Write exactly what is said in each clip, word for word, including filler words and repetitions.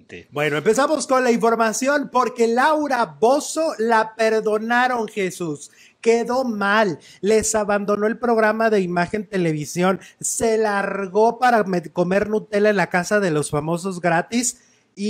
Exactamente. Bueno, empezamos con la información porque Laura Bozzo la perdonaron, Jesús. Quedó mal, les abandonó el programa de Imagen Televisión, se largó para comer Nutella en la casa de los famosos gratis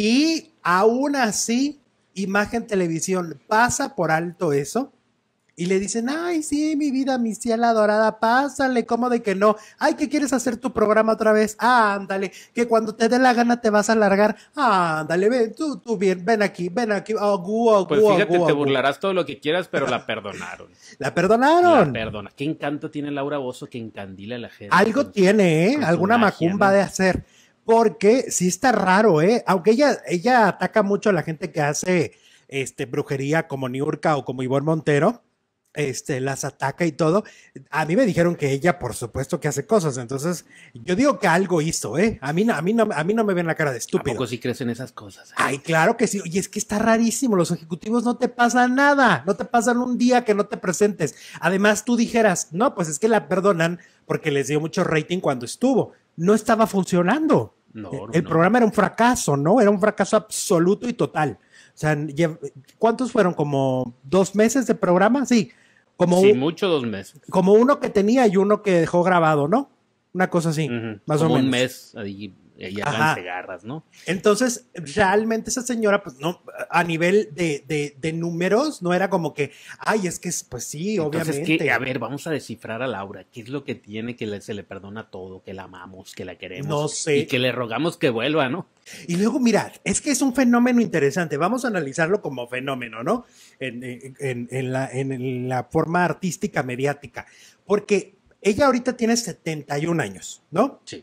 y aún así Imagen Televisión pasa por alto eso. Y le dicen, ay, sí, mi vida, mi ciela adorada, pásale, ¿cómo de que no? Ay, ¿qué quieres hacer tu programa otra vez? Ah, ándale, que cuando te dé la gana te vas a largar. Ah, ándale, ven, tú, tú bien, ven aquí, ven aquí. Oh, gu, oh, Pues gu, fíjate, oh, gu, te oh, gu. burlarás todo lo que quieras, pero la perdonaron. La perdonaron. La perdona. ¿Qué encanto tiene Laura Bozzo que encandila a la gente? Algo con, tiene, ¿eh? Alguna magia, macumba ¿no? de hacer. Porque sí está raro, ¿eh? Aunque ella, ella ataca mucho a la gente que hace este, brujería como Niurka o como Ivonne Montero. Este, las ataca y todo. A mí me dijeron que ella, por supuesto, que hace cosas. Entonces, yo digo que algo hizo, ¿eh? A mí, no, a mí, no, a mí no me ven la cara de estúpido. ¿A poco sí crees en esas cosas? ¿Eh? Ay, claro que sí. Oye, es que está rarísimo. Los ejecutivos no te pasan nada. No te pasan un día que no te presentes. Además, tú dijeras, no, pues es que la perdonan porque les dio mucho rating cuando estuvo. No estaba funcionando. No, El no. programa era un fracaso, ¿no? Era un fracaso absoluto y total. O sea, ¿cuántos fueron? ¿Como dos meses de programa? Sí. Como sí, un, mucho dos meses. Como uno que tenía y uno que dejó grabado, ¿no? Una cosa así, Uh-huh. más como o menos. un mes, ahí, ahí háganse garras, ¿no? Entonces, realmente esa señora, pues no, a nivel de, de, de números, no era como que, ay, es que, pues sí, Entonces, obviamente. ¿qué? A ver, vamos a descifrar a Laura. ¿Qué es lo que tiene que le, se le perdona todo? Que la amamos, que la queremos. No sé. Y que le rogamos que vuelva, ¿no? Y luego, mirad, es que es un fenómeno interesante. Vamos a analizarlo como fenómeno, ¿no? En, en, en, la, en la forma artística, mediática. Porque ella ahorita tiene setenta y un años, ¿no? Sí.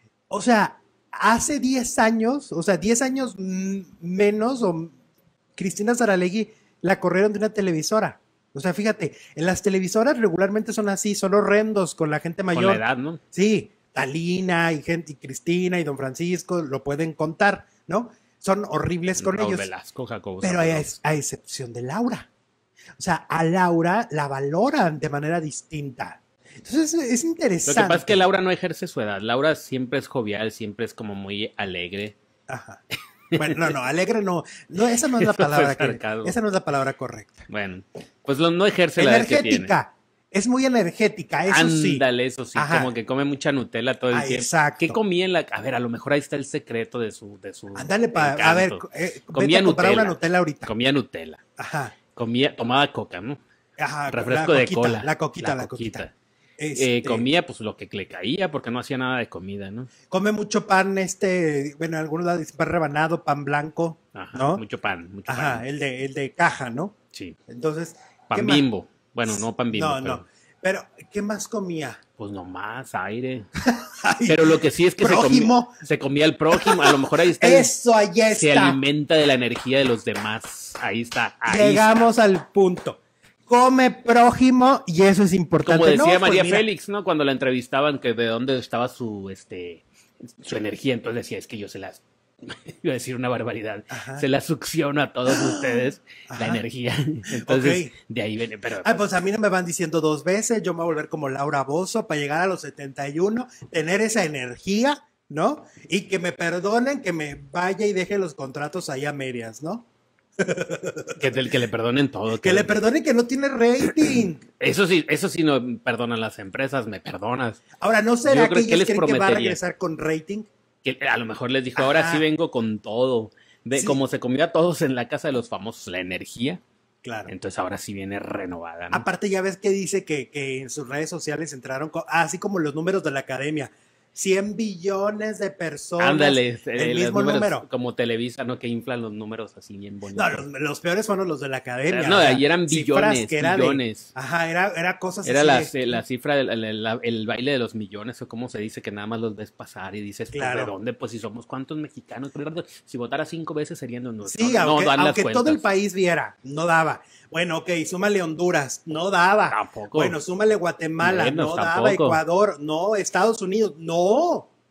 O sea, hace diez años, o sea, diez años menos, o Cristina Saralegui la corrieron de una televisora. O sea, fíjate, en las televisoras regularmente son así, son horrendos con la gente mayor. Con la edad, ¿no? Sí, Talina y gente, y Cristina y Don Francisco lo pueden contar, ¿no? Son horribles con Raúl ellos. Velasco, Jacobo pero a, a excepción de Laura. O sea, a Laura la valoran de manera distinta. Entonces es interesante. Lo que pasa es que Laura no ejerce su edad. Laura siempre es jovial, siempre es como muy alegre. Ajá. Bueno, no, no, alegre no. No, esa no es la palabra que, esa no es la palabra correcta. Bueno, pues lo, no ejerce la edad que tiene. Energética. Es muy energética, eso Ándale, sí. Ándale, eso sí, Ajá. como que come mucha Nutella todo el ah, tiempo. Exacto. ¿Qué comía en la...? A ver, a lo mejor ahí está el secreto de su... De su Ándale, pa, a ver, eh, comía vete a comprar Nutella, una Nutella ahorita. Comía Nutella. Ajá. Comía, tomaba coca, ¿no? Ajá. Refresco la de coquita, cola. La coquita, la, la coquita. coquita. Este... Eh, comía pues lo que le caía porque no hacía nada de comida, ¿no? Come mucho pan, este, bueno, algunos lados dicen pan rebanado, pan blanco, Ajá, ¿no? Mucho pan, mucho Ajá, pan. el de, el de caja, ¿no? Sí. Entonces. Pan Bimbo. Más? Bueno, no pan Bimbo. No, pero... no. Pero, ¿qué más comía? Pues nomás aire. Ay, pero lo que sí es que se comía, se comía el prójimo. A lo mejor ahí está. Eso, allá está. Se alimenta de la energía de los demás. Ahí está. Ahí Llegamos está. al punto. Come prójimo y eso es importante. Como decía no, María pues Félix, ¿no? Cuando la entrevistaban, que de dónde estaba su, este, su energía. Entonces decía, es que yo se las... Iba a decir una barbaridad. Ajá. Se la succiono a todos ustedes, Ajá. la energía. Entonces, okay. de ahí viene. Pero, Ay, pues a mí no me van diciendo dos veces. Yo me voy a volver como Laura Bozzo para llegar a los setenta y uno, tener esa energía, ¿no? Y que me perdonen que me vaya y deje los contratos ahí a medias, ¿no? Que, que le perdonen todo. Que, que le perdonen que no tiene rating. Eso sí, eso sí no perdonan las empresas, me perdonas. Ahora, ¿no será Yo que que ellos creen que va a regresar con rating? Que a lo mejor les dijo, ahora Ajá. sí vengo con todo. De, sí. Como se comió a todos en la casa de los famosos, la energía. Claro. Entonces ahora sí viene renovada, ¿no? Aparte ya ves que dice que, que en sus redes sociales entraron, con, así como los números de la academia, cien billones de personas. Ándale, el eh, mismo números, número. Como Televisa, ¿no? Que inflan los números así bien bonitos. No, los, los peores fueron los de la academia. No, ahí eran billones, que era billones. De, ajá, era, era cosas era así. Era de, la cifra, del el, el, el baile de los millones, o como se dice, que nada más los ves pasar y dices, claro. ¿de dónde? Pues si somos cuántos mexicanos. Si votara cinco veces serían de nosotros. Sí, no, aunque, no dan aunque las todo cuentas. el país viera, no daba. Bueno, ok, súmale Honduras, no daba. Tampoco. Bueno, súmale Guatemala, Menos, no tampoco. daba. Ecuador, no. Estados Unidos, no.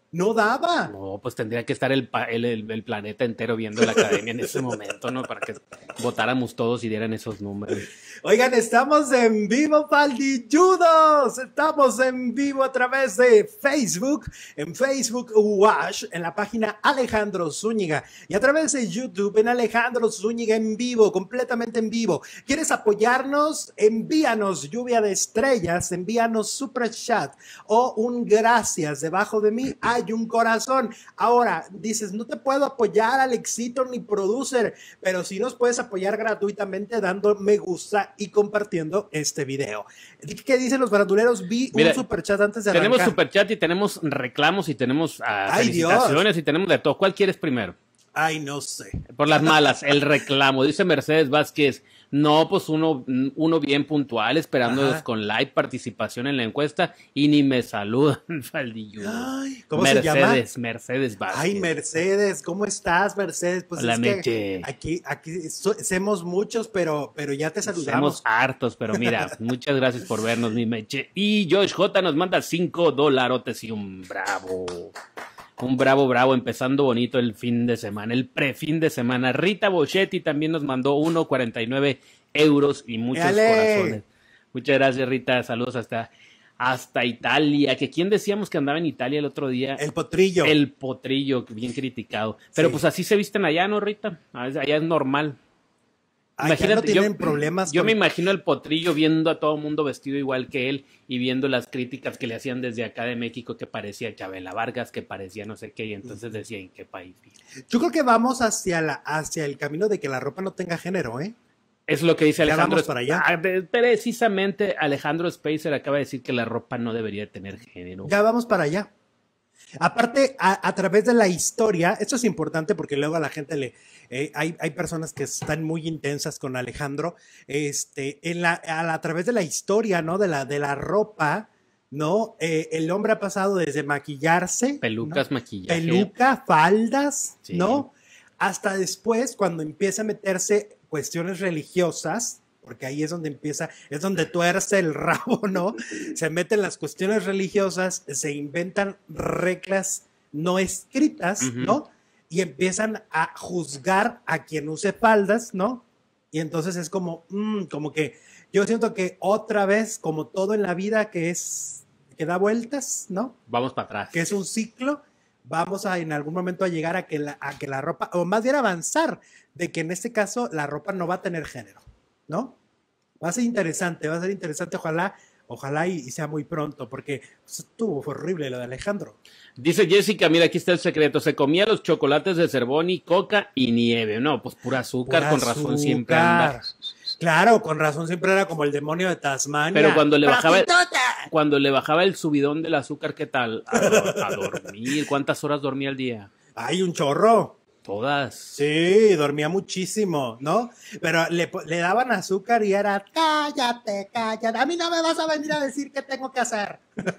No daba. No, pues tendría que estar el, pa- el, el- el planeta entero viendo la academia en ese momento, ¿no? Para que votáramos todos y dieran esos números. Oigan, estamos en vivo, Faldilludos. Estamos en vivo a través de Facebook, en Facebook Watch, en la página Alejandro Zúñiga, y a través de YouTube en Alejandro Zúñiga en vivo, completamente en vivo. ¿Quieres apoyarnos? Envíanos lluvia de estrellas, envíanos super chat o un gracias. Debajo de mí hay un corazón. Ahora dices, no te puedo apoyar, Alexito, ni producer, pero sí nos puedes apoyar gratuitamente dando me gusta y compartiendo este video. ¿Qué dicen los baranduleros? Vi Mira, un superchat antes de arrancar. Tenemos superchat y tenemos reclamos y tenemos uh, Ay, felicitaciones Dios. y tenemos de todo. ¿Cuál quieres primero? Ay, no sé. Por las malas, el reclamo. Dice Mercedes Vázquez, no, pues uno, uno bien puntual, esperándolos Ajá. con like, participación en la encuesta y ni me saludan, Faldillo. Ay, ¿cómo Mercedes, se llama? Mercedes Vázquez. Ay, Mercedes, ¿cómo estás, Mercedes? Pues Hola, es que Meche. aquí, aquí so- somos muchos, pero, pero ya te saludamos. Somos hartos, pero mira, muchas gracias por vernos, mi Meche. Y Josh J nos manda cinco dolarotes y un bravo. Un bravo, bravo, empezando bonito el fin de semana, el prefin de semana. Rita Boschetti también nos mandó uno cuarenta y nueve euros y muchos ¡Dale! corazones. Muchas gracias, Rita. Saludos hasta, hasta Italia. Que quién decíamos que andaba en Italia el otro día. El potrillo. El potrillo, bien criticado. Pero Sí. pues así se visten allá, ¿no, Rita? Allá es normal. Ay, ya no tienen problemas. Yo con- me imagino el potrillo viendo a todo el mundo vestido igual que él y viendo las críticas que le hacían desde acá de México, que parecía Chabela Vargas, que parecía no sé qué, y entonces decía, ¿en qué país vive? Yo creo que vamos hacia, la, hacia el camino de que la ropa no tenga género, ¿eh? Es lo que dice Ya Alejandro. vamos para allá. Ah, de- precisamente Alejandro Spacer acaba de decir que la ropa no debería tener género. Ya vamos para allá. Aparte, a, a través de la historia, esto es importante porque luego a la gente le... eh, hay, hay personas que están muy intensas con Alejandro. Este, en la, a, a través de la historia, ¿no? De la, de la ropa, ¿no? Eh, el hombre ha pasado desde maquillarse. Pelucas, ¿no? maquillaje. Peluca, faldas, Sí. ¿no? Hasta después, cuando empieza a meterse cuestiones religiosas, porque ahí es donde empieza, es donde tuerce el rabo, ¿no? Se meten las cuestiones religiosas, se inventan reglas no escritas, Ujú. ¿no? Y empiezan a juzgar a quien use faldas, ¿no? Y entonces es como, mm, como que yo siento que otra vez, como todo en la vida que es, que da vueltas, ¿no? Vamos para atrás. Que es un ciclo, vamos a en algún momento a llegar a que la, a que la ropa, o más bien avanzar, de que en este caso la ropa no va a tener género, ¿no? Va a ser interesante, va a ser interesante, ojalá, ojalá y, y sea muy pronto, porque pues, estuvo horrible lo de Alejandro. Dice Jessica, mira, aquí está el secreto. Se comía los chocolates de Cervoni, coca y nieve. No, pues pura azúcar, Pura con razón azúcar. siempre anda. Claro, con razón siempre era como el demonio de Tasmania. Pero cuando le bajaba, ¡Prostituta! cuando le bajaba el subidón del azúcar, ¿qué tal? A, do- a dormir. ¿Cuántas horas dormía al día? Ay, un chorro. Todas. Sí, dormía muchísimo, ¿no? Pero le, po- le daban azúcar y era, cállate, cállate, a mí no me vas a venir a decir qué tengo que hacer.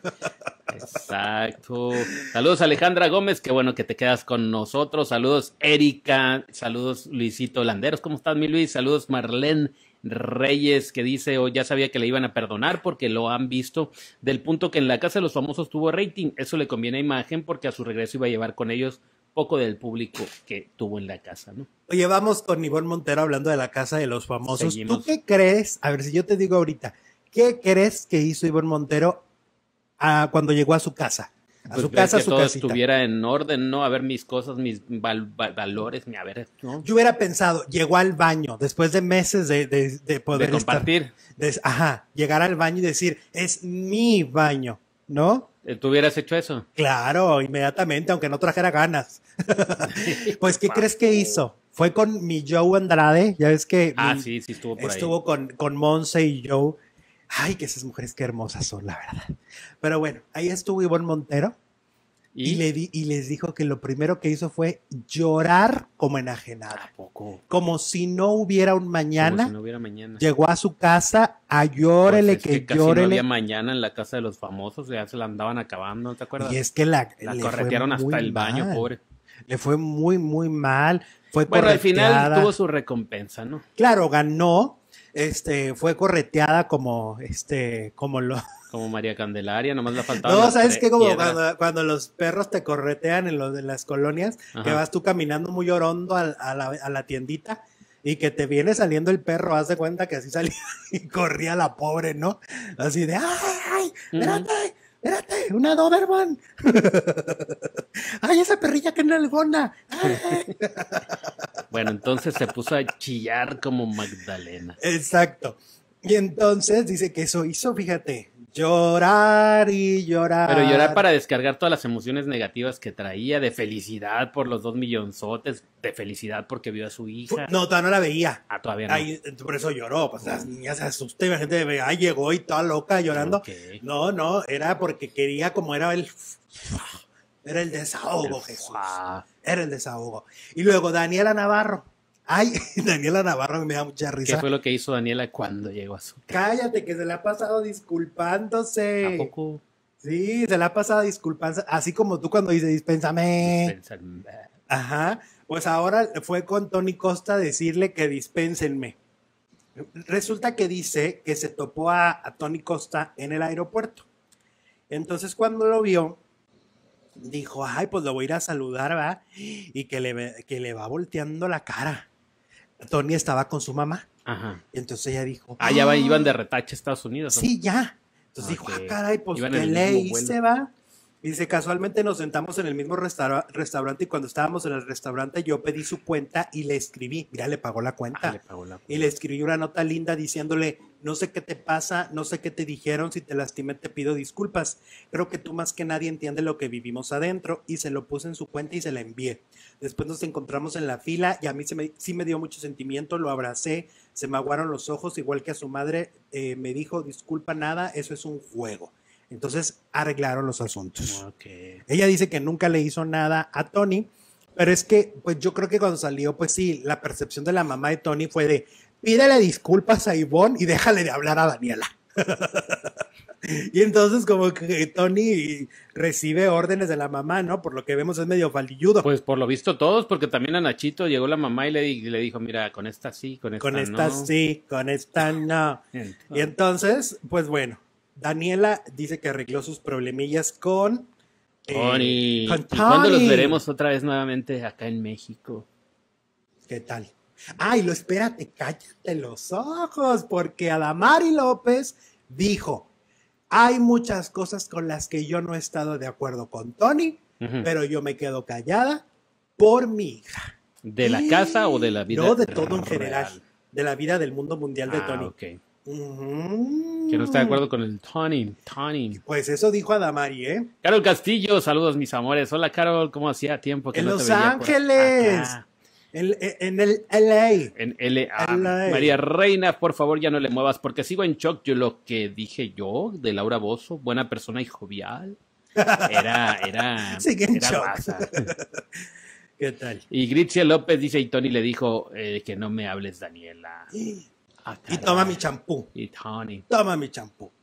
Exacto. Saludos Alejandra Gómez, qué bueno que te quedas con nosotros. Saludos Erika, saludos Luisito Landeros, ¿cómo estás mi Luis? Saludos Marlene Reyes, que dice, oh, ya sabía que le iban a perdonar porque lo han visto, del punto que en la casa de los famosos tuvo rating. Eso le conviene a Imagen porque a su regreso iba a llevar con ellos poco del público que tuvo en la casa, ¿no? Oye, vamos con Ivonne Montero hablando de la casa de los famosos. Seguimos. ¿Tú qué crees? A ver, si yo te digo ahorita, ¿qué crees que hizo Ivonne Montero a, cuando llegó a su casa? A Pues su ver casa, a que su todo casita. estuviera en orden, ¿no? A ver mis cosas, mis val- val- valores, mi a ver, ¿no? Yo hubiera pensado, llegó al baño después de meses de, de, de poder De estar- compartir. de- ajá, llegar al baño y decir, es mi baño, ¿no? ¿Tú hubieras hecho eso? Claro, inmediatamente, aunque no trajera ganas. Pues, ¿qué crees que hizo? Fue con mi Joe Andrade, ya ves que Ah, mi- sí, sí, estuvo por ahí. estuvo con, con Monse y Joe. Ay, que esas mujeres qué hermosas son, la verdad. Pero bueno, ahí estuvo Ivonne Montero y, ¿Y? le di, y les dijo que lo primero que hizo fue llorar como enajenada. ¿A poco? Como si no hubiera un Como mañana. si no hubiera mañana. Llegó a su casa a llórele, Pues es que, casi no llórele. había mañana en la casa de los famosos, ya se la andaban acabando, ¿te acuerdas? Y es que la, La le fue corretearon hasta muy el baño, mal. pobre. Le fue muy, muy mal. Fue Bueno, al final correteada. tuvo su recompensa, ¿no? Claro, ganó. Este, fue correteada como, este, como lo, Como María Candelaria, nomás le faltaba. No, ¿sabes qué? Como cuando, cuando los perros te corretean en, los, en las colonias, Ajá. que vas tú caminando muy orondo a, a, la, a la tiendita y que te viene saliendo el perro, haz de cuenta que así salía y corría la pobre, ¿no? Así de, ¡ay, ay, espérate! Uh-huh. Espérate, una Doberman. Ay, esa perrilla que nalgona. Bueno, entonces se puso a chillar como Magdalena. Exacto. Y entonces dice que eso hizo, fíjate, llorar y llorar. Pero llorar para descargar todas las emociones negativas que traía, de felicidad por los dos millonzotes, de felicidad porque vio a su hija. No, todavía no la veía. Ah, todavía no. Ay, por eso lloró, pues las niñas se asustan y la gente ve, ay, llegó y toda loca llorando. Okay. No, no, era porque quería, como era el... Era el desahogo, el Jesús. Era el desahogo. Y luego Daniela Navarro. Ay, Daniela Navarro me da mucha risa. ¿Qué fue lo que hizo Daniela cuando llegó a su casa? Cállate, que se la ha pasado disculpándose. ¿A poco? Sí, se la ha pasado disculpándose. Así como tú cuando dices, dispénsame. Dispénsame. Ajá. Pues ahora fue con Tony Costa a decirle que dispénsenme. Resulta que dice que se topó a, a Tony Costa en el aeropuerto. Entonces cuando lo vio, dijo, ay, pues lo voy a ir a saludar, ¿va? Y que le, que le va volteando la cara. Tony estaba con su mamá. Ajá. Y entonces ella dijo... Ah, ya va, iban de retache a Estados Unidos. ¿O? Sí, ya. Entonces okay. dijo, ah, caray, pues iban ¿qué le hice, va? Y dice, casualmente nos sentamos en el mismo restaura- restaurante y cuando estábamos en el restaurante yo pedí su cuenta y le escribí, mira, le pagó la cuenta. Ah, le pagó la cuenta. Y le escribí una nota linda diciéndole, no sé qué te pasa, no sé qué te dijeron, si te lastimé te pido disculpas. Creo que tú más que nadie entiendes lo que vivimos adentro, y se lo puse en su cuenta y se la envié. Después nos encontramos en la fila y a mí se me, sí me dio mucho sentimiento, lo abracé, se me aguaron los ojos, igual que a su madre, eh, me dijo, disculpa nada, eso es un juego. Entonces arreglaron los asuntos. Okay. Ella dice que nunca le hizo nada a Tony, pero es que pues yo creo que cuando salió, pues sí, la percepción de la mamá de Tony fue de pídele disculpas a Ivonne y déjale de hablar a Daniela. Y entonces como que Tony recibe órdenes de la mamá, ¿no? Por lo que vemos es medio faldilludo. Pues por lo visto todos, porque también a Nachito llegó la mamá y le, y le dijo, mira, con esta sí, con esta no. Con esta no. sí, con esta no. Entonces. Y entonces, pues bueno, Daniela dice que arregló sus problemillas con Tony. Eh, con Tony. ¿Y cuándo los veremos otra vez nuevamente acá en México? ¿Qué tal? Ay, lo espérate, cállate los ojos, porque Adamari López dijo, hay muchas cosas con las que yo no he estado de acuerdo con Tony, uh-huh. pero yo me quedo callada por mi hija. ¿De la y... casa o de la vida? No, de todo en general, de la vida del mundo mundial de ah, Tony. Okay. Uh-huh. Que no está de acuerdo con el Tony, Tony. Pues eso dijo Adamari, ¿eh? Carol Castillo, saludos mis amores. Hola Carol, ¿cómo hacía tiempo que en no Los te veía? Ángeles. En, en el L A. En L A. María Reina, por favor ya no le muevas porque sigo en shock. Yo lo que dije yo de Laura Bozzo, buena persona y jovial. Era, era, sigue en era shock. raza. ¿Qué tal? Y Gritzia López dice, y Tony le dijo eh, que no me hables, Daniela. Ah, y toma mi champú. Y Tony. Toma mi champú.